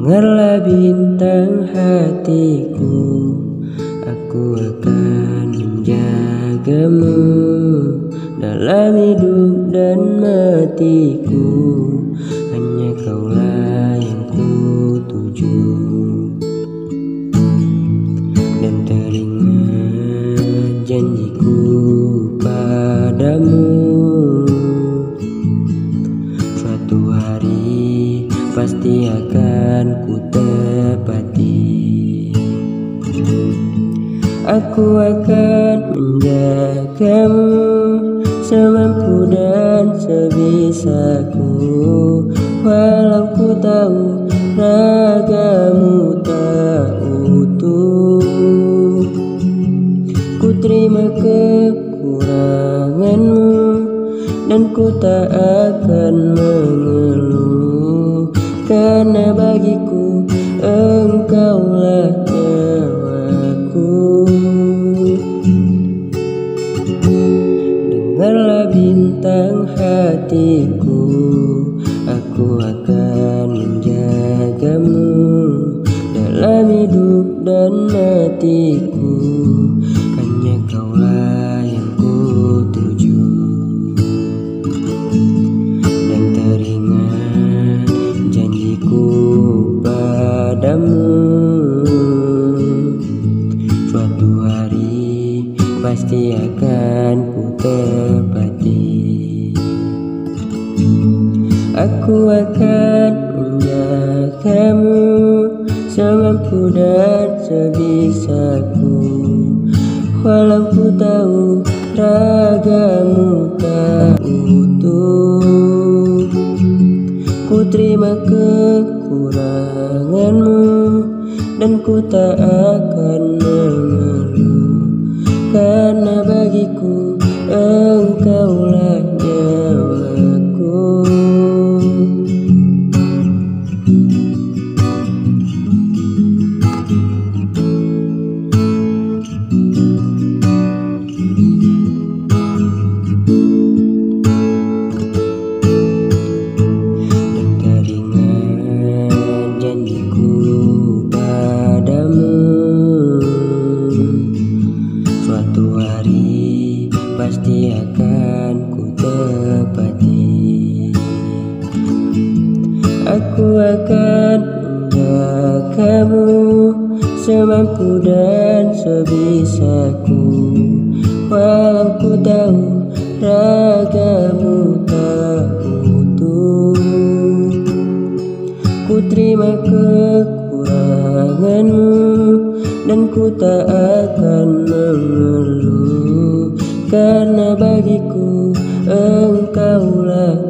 Dengarlah bintang hatiku, aku akan menjagamu dalam hidup dan matiku. Hanya kaulah yang ku tuju, dan teringat janjiku padamu. Suatu hari pasti akan ku tepati. Aku akan menjagamu semampu dan sebisaku, walau ku tahu ragamu tak utuh. Ku terima kekuranganmu dan ku tak akan mengeluh, karena bagiku engkaulah nyawaku. Dengarlah bintang hatiku, aku akan menjagamu dalam hidup dan matiku. Hanya kaulah yang ku tuju, dan teringat janjiku padamu. Suatu hari pasti akan ku tepati. Aku akan menjagamu semampu dan sebisaku, walau ku tahu ragamu tak utuh. Ku terima kekuranganmu dan ku tak akan mengeluh, karena bagiku engkaulah nyawaku. Suatu hari pasti akan ku tepati. Aku akan menjagamu semampu dan sebisaku, walau ku tahu ragamu tak utuh. Ku terima kekuranganmu dan ku tak akan mengeluh, karena bagiku engkaulah